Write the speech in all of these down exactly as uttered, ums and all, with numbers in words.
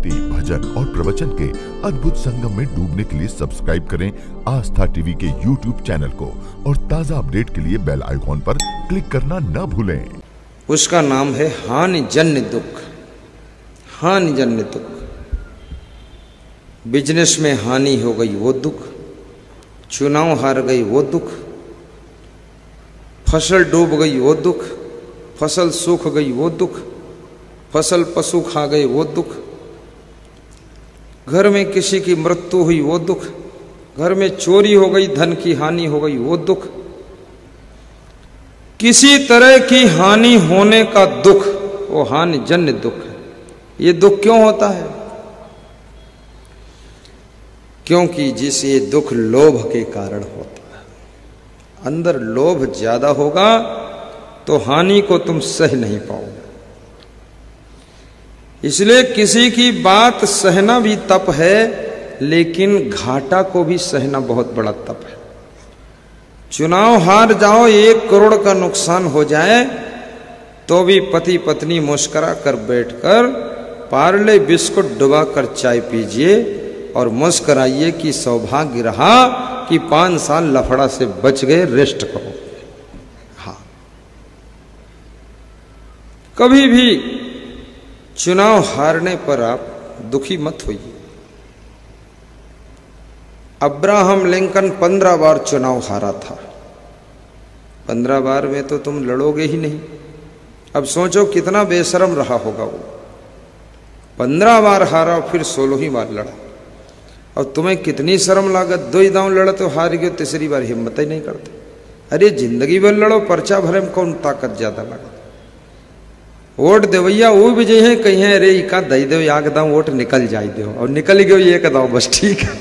भक्ति, भजन और प्रवचन के अद्भुत संगम में डूबने के लिए सब्सक्राइब करें आस्था टीवी के यूट्यूब चैनल को और ताज़ा अपडेट के लिए बेल आइकॉन पर क्लिक करना न भूलें। उसका नाम है हानि जन्य दुख। हानि जन्य दुख, बिजनेस में हानि हो गई वो दुख, चुनाव हार गई वो दुख, फसल डूब गई वो दुख, फसल सूख गई वो दुख, फसल पशु खा गए वो दुख, घर में किसी की मृत्यु हुई वो दुख, घर में चोरी हो गई, धन की हानि हो गई वो दुख, किसी तरह की हानि होने का दुख वो हानि जन्य दुख है। ये दुख क्यों होता है? क्योंकि जिस ये दुख लोभ के कारण होता है। अंदर लोभ ज्यादा होगा तो हानि को तुम सह नहीं पाओगे। इसलिए किसी की बात सहना भी तप है, लेकिन घाटा को भी सहना बहुत बड़ा तप है। चुनाव हार जाओ, एक करोड़ का नुकसान हो जाए तो भी पति पत्नी मुस्कुरा कर बैठकर पार्ले बिस्कुट डुबा कर चाय पीजिए और मुस्कुराइए कि सौभाग्य रहा कि पांच साल लफड़ा से बच गए, रेस्ट करो। हाँ, कभी भी चुनाव हारने पर आप दुखी मत होइए। अब्राहम लिंकन पंद्रह बार चुनाव हारा था। पंद्रह बार में तो तुम लड़ोगे ही नहीं। अब सोचो कितना बेशरम रहा होगा वो। पंद्रह बार हारा, फिर सोलहवीं बार लड़ा। और तुम्हें कितनी शर्म लागत, दो ही दांव लड़ा तो हार गए, तीसरी बार हिम्मत ही नहीं करते। अरे जिंदगी भर लड़ो, पर्चा भरे में कौन ताकत ज्यादा लगा। वोट देवैया वो भी जे है, कहीं अरे इका दई दो याग दाव वोट निकल जाए दो, और निकल गयो एक दाव, बस ठीक है।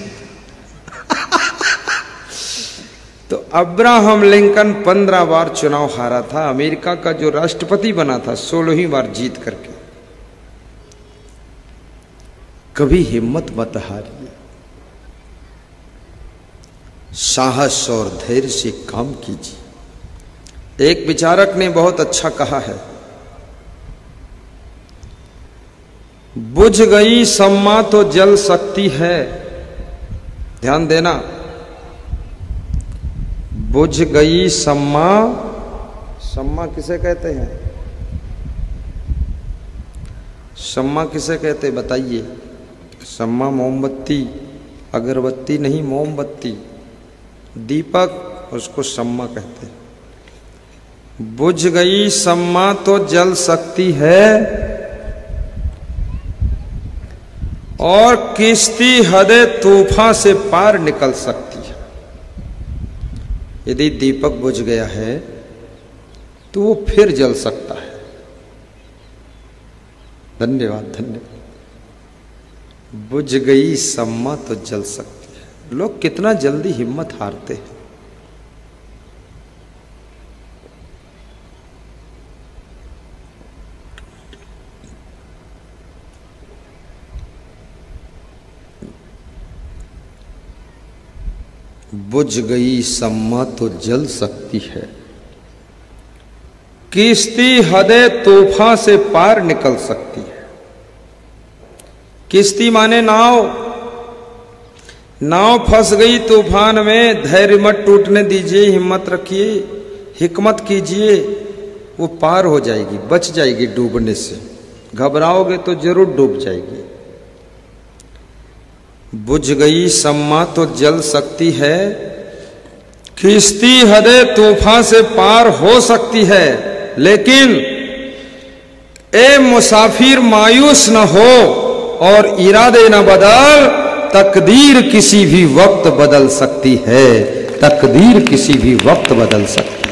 तो अब्राहम लिंकन पंद्रह बार चुनाव हारा था। अमेरिका का जो राष्ट्रपति बना था सोलहवीं बार जीत करके। कभी हिम्मत मत हारिए, साहस और धैर्य से काम कीजिए। एक विचारक ने बहुत अच्छा कहा है, बुझ गई सम्मा तो जल सकती है। ध्यान देना, बुझ गई सम्मा। सम्मा किसे कहते हैं? सम्मा किसे कहते हैं बताइए? सम्मा मोमबत्ती, अगरबत्ती नहीं, मोमबत्ती, दीपक, उसको सम्मा कहते हैं। बुझ गई सम्मा तो जल सकती है और किश्ती हदे तूफान से पार निकल सकती है। यदि दीपक बुझ गया है तो वो फिर जल सकता है। धन्यवाद, धन्यवाद। बुझ गई सम्मा तो जल सकती है। लोग कितना जल्दी हिम्मत हारते हैं। बुझ गई सम्मा तो जल सकती है, किश्ती हदे तूफान से पार निकल सकती है। किश्ती माने नाव। नाव फंस गई तूफान में, धैर्य मत टूटने दीजिए, हिम्मत रखिए, हिकमत कीजिए, वो पार हो जाएगी, बच जाएगी डूबने से। घबराओगे तो जरूर डूब जाएगी। बुझ गई सम्मा तो जल सकती है, किश्ती हदे तूफान से पार हो सकती है, लेकिन ए मुसाफिर मायूस न हो और इरादे न बदल। तकदीर किसी भी वक्त बदल सकती है, तकदीर किसी भी वक्त बदल सकती है।